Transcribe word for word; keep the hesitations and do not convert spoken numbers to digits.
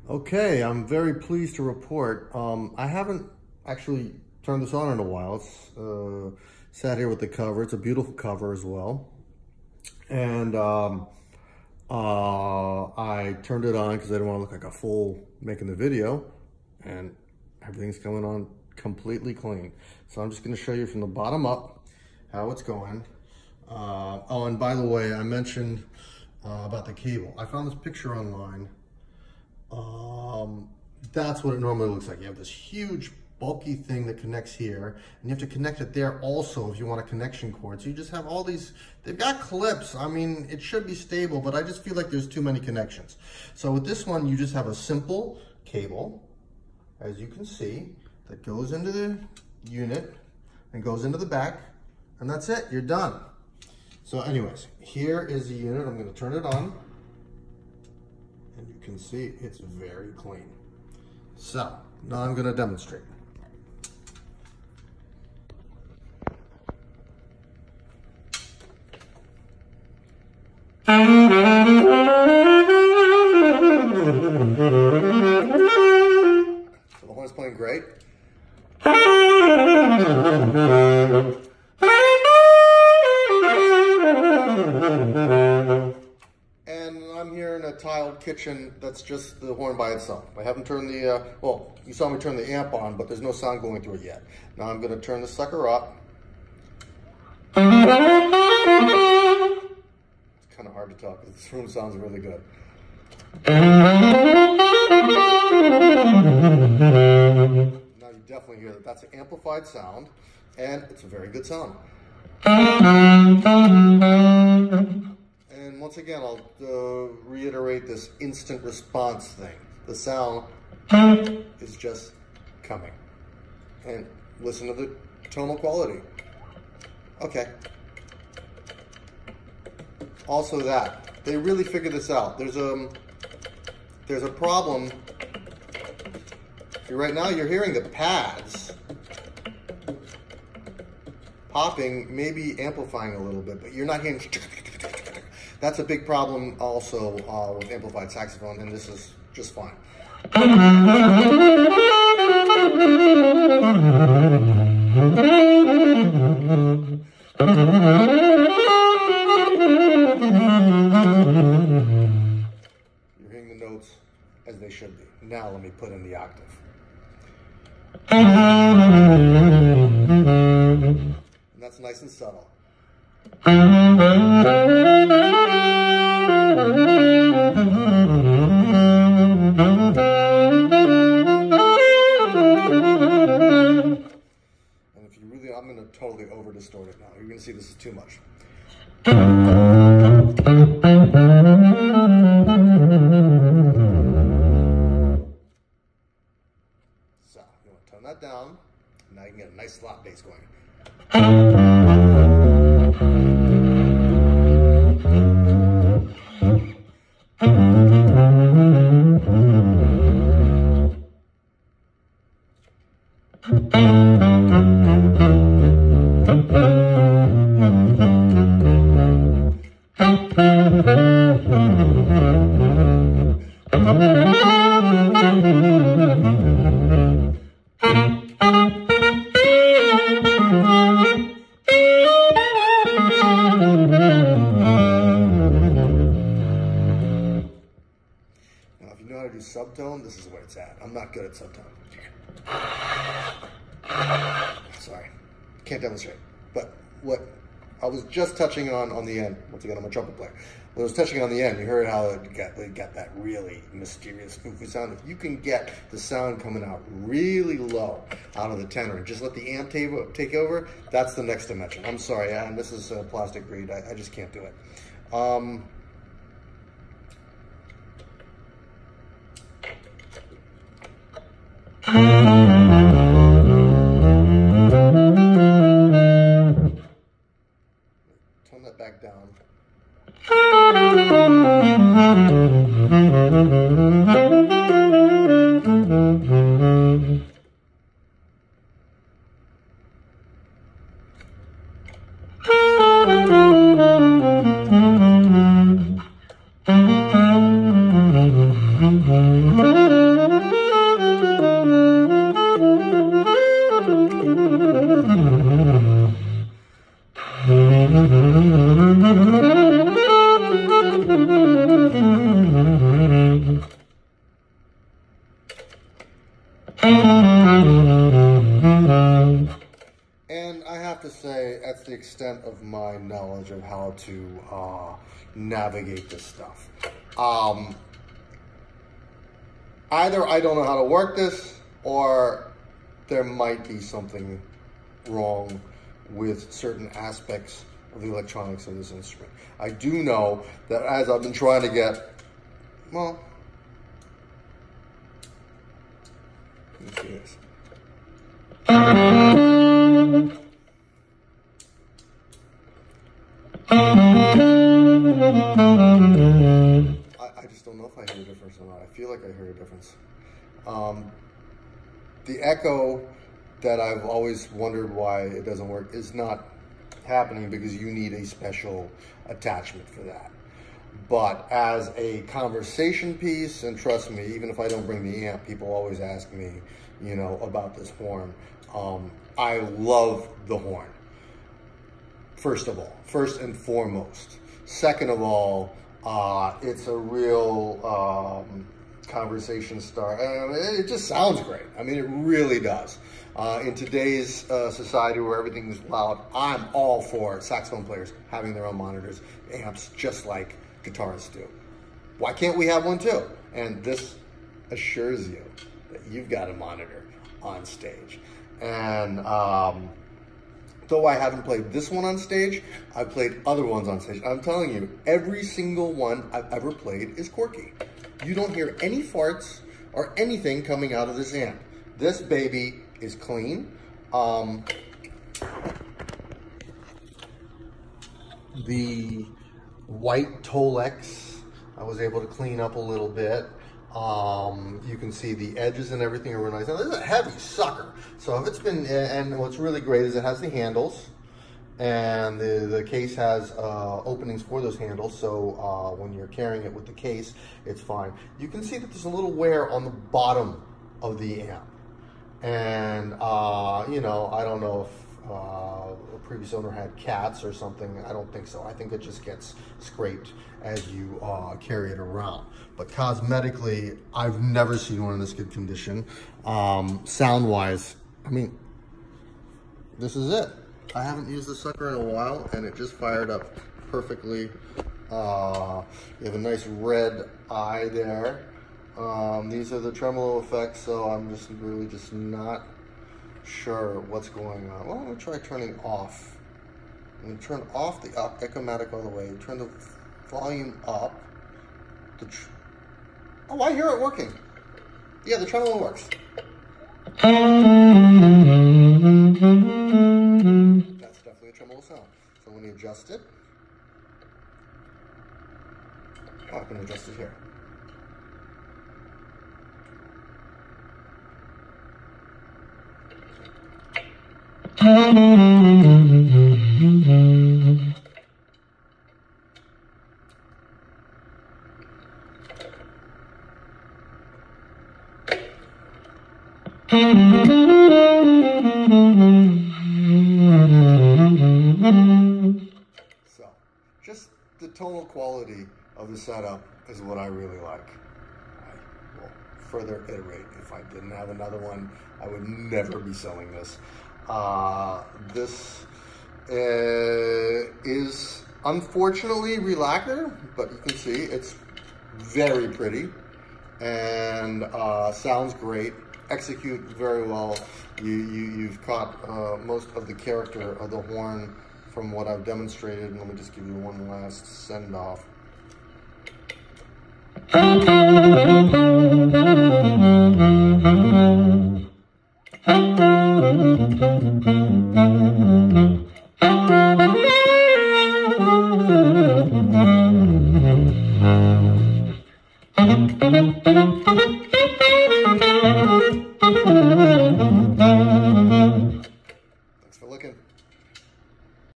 Okay, I'm very pleased to report. Um, I haven't actually turned this on in a while. It's uh, sat here with the cover. It's a beautiful cover as well. And um, uh, I turned it on because I didn't want to look like a fool making the video. And everything's coming on completely clean. So I'm just going to show you from the bottom up how it's going. Uh, oh, and by the way, I mentioned uh, about the cable. I found this picture online. Um, that's what it normally looks like. You have this huge bulky thing that connects here, and you have to connect it there also if you want a connection cord. So you just have all these, they've got clips. I mean, it should be stable, but I just feel like there's too many connections. So with this one, you just have a simple cable, as you can see, that goes into the unit and goes into the back, and that's it, you're done. So anyways, here is the unit. I'm going to turn it on. And you can see it's very clean. So now I'm going to demonstrate. So the horn's playing great. And I'm here in a tiled kitchen that's just the horn by itself. I haven't turned the, uh, well, you saw me turn the amp on, but there's no sound going through it yet. Now I'm gonna turn the sucker up. It's kind of hard to talk because this room sounds really good. Now you definitely hear that that's an amplified sound, and it's a very good sound. And once again, I'll uh, reiterate this instant response thing. The sound is just coming. And listen to the tonal quality. Okay. Also that, they really figured this out. There's a, there's a problem. Right now you're hearing the pads popping, maybe amplifying a little bit, but you're not hearing. That's a big problem also uh, with amplified saxophone, and this is just fine. You're hearing the notes as they should be. Now let me put in the octave. And that's nice and subtle. And if you really, I'm going to totally over distort it now. You're going to see this is too much. So, you want to tone that down. Now you can get a nice slap bass going. Now, if you know how to do subtone, this is where it's at. I'm not good at subtone. Sorry, can't demonstrate. But what I was just touching on on the end, once again, I'm a trumpet player. When I was touching on the end, you heard how it got, it got that really mysterious, goofy sound. If you can get the sound coming out really low out of the tenor and just let the amp take over, that's the next dimension. I'm sorry, and this is a plastic reed. I, I just can't do it. Um, Tone that back down. Mm-hmm. And I have to say, that's the extent of my knowledge of how to uh, navigate this stuff. Um, either I don't know how to work this, or there might be something wrong with certain aspects of the electronics of this instrument. I do know that as I've been trying to get, well, let me see this. I, I just don't know if I hear a difference or not. I feel like I hear a difference. Um, the echo that I've always wondered why it doesn't work is not happening because you need a special attachment for that. But as a conversation piece, and trust me, even if I don't bring the amp, people always ask me, you know, about this horn. Um, I love the horn. First of all, first and foremost. Second of all, uh, it's a real um, conversation starter. Uh, it just sounds great. I mean, it really does. Uh, in today's uh, society where everything is loud, I'm all for saxophone players having their own monitors, amps, just like guitarists do. Why can't we have one too? And this assures you that you've got a monitor on stage. And um, though I haven't played this one on stage, I've played other ones on stage. I'm telling you, every single one I've ever played is quirky. You don't hear any farts or anything coming out of this amp. This baby is clean. Um, the white Tolex, I was able to clean up a little bit. Um, you can see the edges and everything are really nice. Now, this is a heavy sucker. So if it's been, and what's really great is it has the handles, and the, the case has uh, openings for those handles. So uh, when you're carrying it with the case, it's fine. You can see that there's a little wear on the bottom of the amp. And, uh, you know, I don't know if uh, a previous owner had cats or something. I don't think so. I think it just gets scraped as you uh, carry it around. But cosmetically, I've never seen one in this good condition. Um, Sound-wise, I mean, this is it. I haven't used this sucker in a while, and it just fired up perfectly. Uh, you have a nice red eye there. Um, these are the tremolo effects, so I'm just really just not sure what's going on. Well, I'm gonna try turning off. I'm gonna turn off the up Echomatic all the way. Turn the volume up. The tr oh, I hear it working. Yeah, the tremolo works. That's definitely a tremolo sound. So when you adjust it, oh, I can adjust it here. So, just the tonal quality of the setup is what I really like. I will further iterate. If I didn't have another one, I would never be selling this. Uh, this uh, is unfortunately re-lacquer, but you can see it's very pretty and uh, sounds great. Execute very well. You, you, you've caught uh, most of the character of the horn from what I've demonstrated. And let me just give you one last send off.